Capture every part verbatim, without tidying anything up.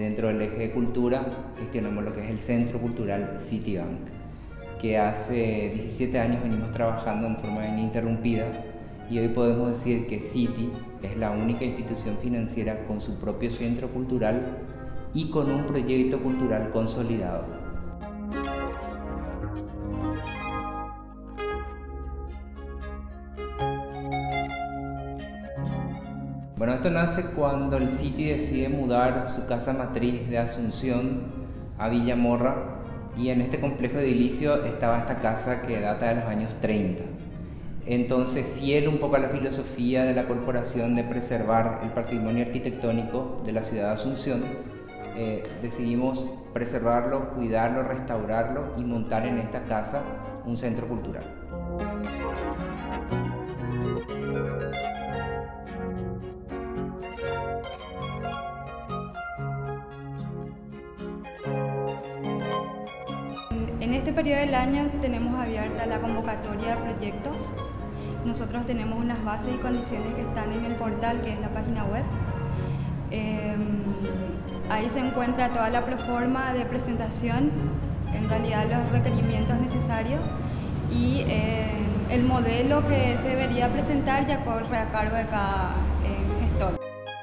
dentro del eje de cultura, gestionamos lo que es el Centro Cultural Citibank, que hace diecisiete años venimos trabajando en forma ininterrumpida y hoy podemos decir que Citi es la única institución financiera con su propio centro cultural y con un proyecto cultural consolidado. Bueno, esto nace cuando el Citi decide mudar su casa matriz de Asunción a Villa Morra, y en este complejo edilicio estaba esta casa que data de los años treinta. Entonces, fiel un poco a la filosofía de la corporación de preservar el patrimonio arquitectónico de la ciudad de Asunción, eh, decidimos preservarlo, cuidarlo, restaurarlo y montar en esta casa un centro cultural. En este periodo del año tenemos abierta la convocatoria de proyectos. Nosotros tenemos unas bases y condiciones que están en el portal, que es la página web. Eh, ahí se encuentra toda la proforma de presentación, en realidad los requerimientos necesarios y eh, el modelo que se debería presentar ya corre a cargo de cada eh, gestor.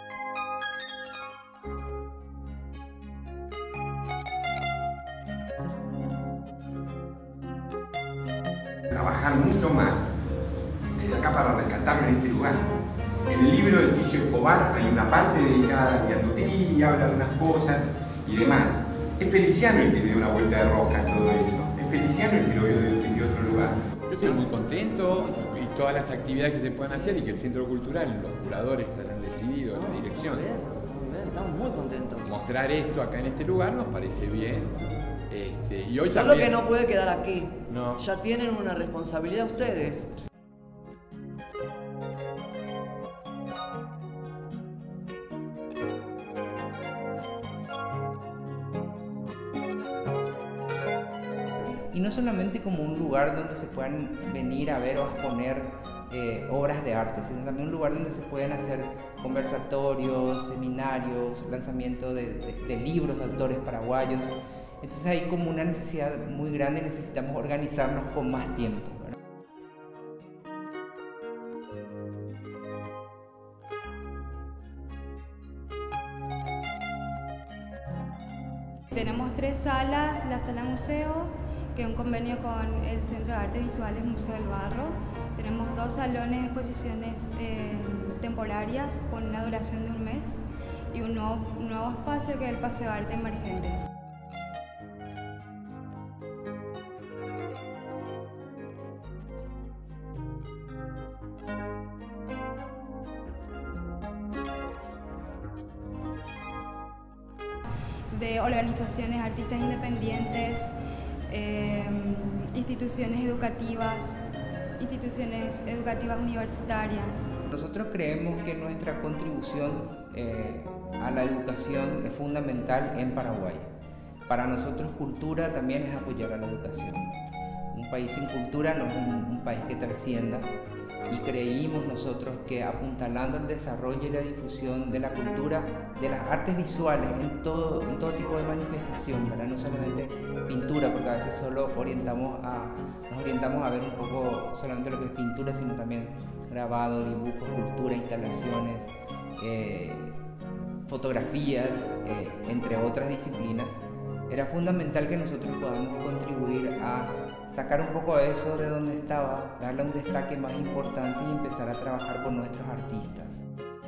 Trabajar mucho más desde acá para rescatarlo en este lugar. En el libro de Ticio Escobar hay una parte dedicada a Viandutí y habla de unas cosas y demás. Es Feliciano el que le dio una vuelta de rosca a todo eso. Es Feliciano el que lo vio desde otro lugar. Yo estoy muy contento y todas las actividades que se puedan hacer y que el Centro Cultural y los curadores que hayan decidido, la dirección. Muy bien, muy bien, estamos muy contentos. Mostrar esto acá en este lugar nos parece bien. Este, y hoy Solo también, que no puede quedar aquí. No. Ya tienen una responsabilidad ustedes. Y no solamente como un lugar donde se puedan venir a ver o a exponer eh, obras de arte, sino también un lugar donde se pueden hacer conversatorios, seminarios, lanzamiento de, de, de libros de autores paraguayos. Entonces hay como una necesidad muy grande y necesitamos organizarnos con más tiempo, ¿verdad? Tenemos tres salas: la sala museo, que es un convenio con el Centro de Artes Visuales Museo del Barro. Tenemos dos salones de exposiciones eh, temporarias con una duración de un mes y un nuevo, un nuevo espacio que es el Paseo de Arte en Marigente. De organizaciones, artistas independientes, eh, instituciones educativas, instituciones educativas universitarias. Nosotros creemos que nuestra contribución eh, a la educación es fundamental en Paraguay. Para nosotros cultura también es apoyar a la educación. Un país sin cultura no es un, un país que trascienda, y creímos nosotros que apuntalando el desarrollo y la difusión de la cultura, de las artes visuales en todo, en todo tipo de manifestación, ¿verdad? No solamente pintura, porque a veces solo orientamos a, nos orientamos a ver un poco solamente lo que es pintura, sino también grabado, dibujo, escultura, instalaciones, eh, fotografías, eh, entre otras disciplinas. Era fundamental que nosotros podamos contribuir a sacar un poco de eso de donde estaba, darle un destaque más importante y empezar a trabajar con nuestros artistas.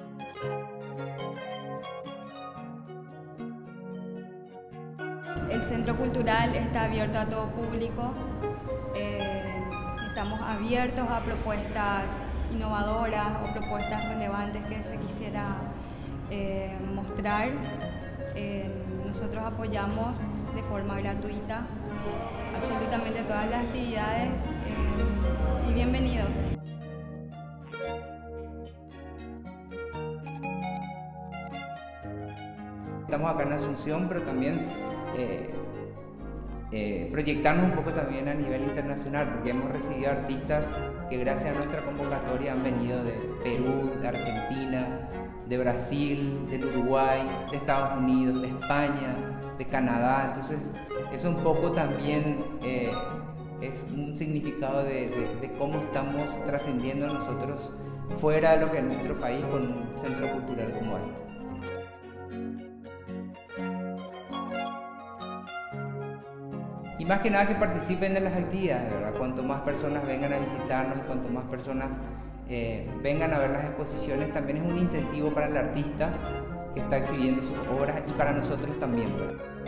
El Centro Cultural está abierto a todo público. Eh, estamos abiertos a propuestas innovadoras o propuestas relevantes que se quisiera eh, mostrar. Eh, nosotros apoyamos de forma gratuita absolutamente todas las actividades eh, y bienvenidos. Estamos acá en Asunción, pero también eh, eh, proyectarnos un poco también a nivel internacional, porque hemos recibido artistas que gracias a nuestra convocatoria han venido de Perú, de Argentina, de Brasil, del Uruguay, de Estados Unidos, de España, de Canadá. Entonces, eso un poco también eh, es un significado de, de, de cómo estamos trascendiendo nosotros fuera de lo que es nuestro país con un centro cultural como este. Y más que nada que participen en las actividades, ¿verdad? Cuanto más personas vengan a visitarnos y cuanto más personas eh, vengan a ver las exposiciones, también es un incentivo para el artista que está exhibiendo sus obras y para nosotros también, ¿verdad?